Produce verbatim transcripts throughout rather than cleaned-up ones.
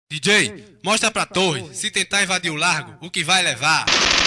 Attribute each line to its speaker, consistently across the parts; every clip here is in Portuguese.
Speaker 1: D J, mostra pra torre, se tentar invadir o largo, o que vai levar.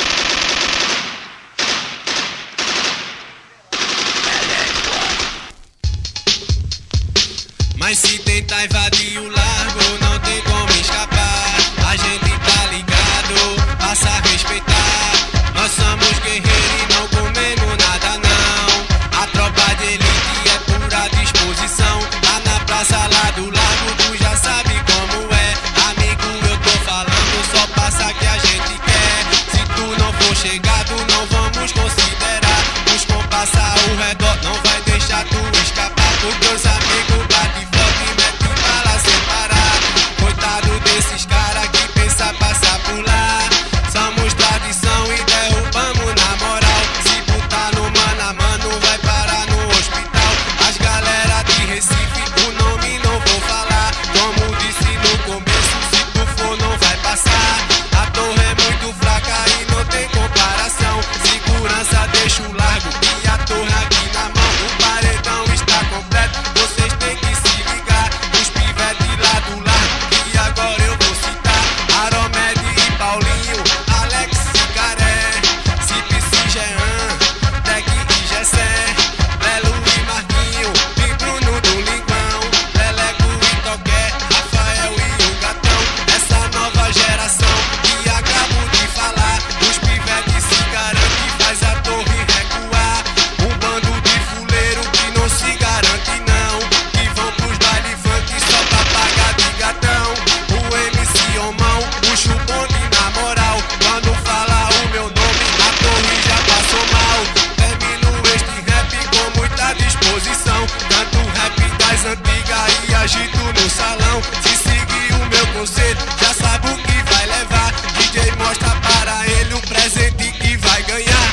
Speaker 1: Mas se tentar invadir o largo, não tem como escapar. A gente tá ligado, passa a respeitar. Nós somos guerreiros e não comemos nada não. A tropa de elite é pura disposição. Lá na praça, lá do largo, tu já sabe como é. Amigo, eu tô falando, só passa que a gente quer. Se tu não for chegado, não vamos considerar. Os compassa ao redor, não vai deixar tu escapar. Os teus amigos bate forte e mete bala sem parar. Coitado desses caras que pensa passar por lá. Somos tradição e derrubamos na moral. Se botar no mano a mano, vai parar no hospital. As galera de Recife, o nome não vou falar. Como disse no começo, se tu for não vai passar. A torre é muito fraca e não tem comparação. Segurança deixa o largo e a torre aqui na mão. O paredão está completo, vocês têm que se ligar. Os pivetes lá do largo, e agora eu vou citar Aromed e Paulinho, Alex e Caré, Cipici, Jean, Tec e Gessé, Lelo e Marquinho, e Bruno do Linguão, Leleco e Toqué, Rafael e o Gatão. Essa nova geração que acabo de falar, os pivetes se garantem, faz a torre recuar. Um bando de fuleiro que não se garante não, que vão pros baile funk só pra pagar de gatão. O M C Omão, puxa o bonde na moral. Quando fala o meu nome, a torre já passou mal. Termino este rap com muita disposição. Canto rap das antigas e agito no salão. Se seguir o meu conselho, já sabe o que vai levar. D J mostra para ele o presente que vai ganhar.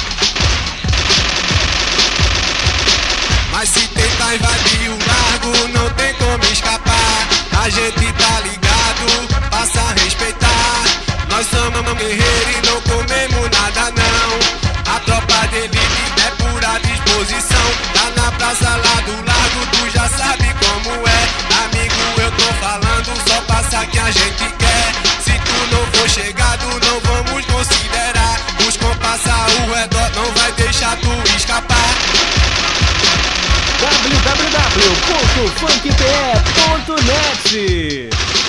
Speaker 1: Mas se tentar invadir o largo, não tem como escapar. A gente tá ligado, passa a respeitar. Nós somos guerreiros e não comemos nada não. A tropa de elite é pura disposição. Lá na praça, lá do largo, tu já sabe como é. Amigo, eu tô falando, só passa que a gente quer. Se tu não for chegado, não vamos considerar. Os compassa ao redor, não vai deixar tu escapar.
Speaker 2: w w w ponto funk p e ponto net